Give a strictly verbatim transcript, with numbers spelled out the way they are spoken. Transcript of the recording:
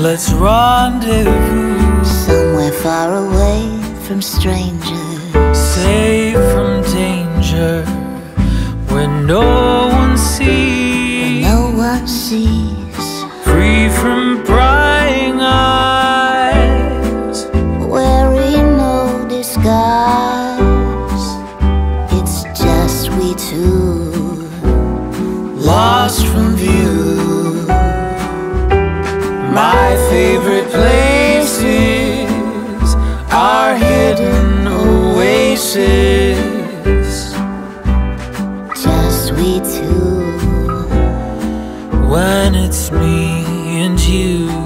let's rendezvous somewhere far away from strangers, safe from danger, where no one sees, where no one sees, free from prying eyes, wearing no disguise. It's just we two, lost from view. My favorite places are hidden oasis. Just we two. When it's me and you.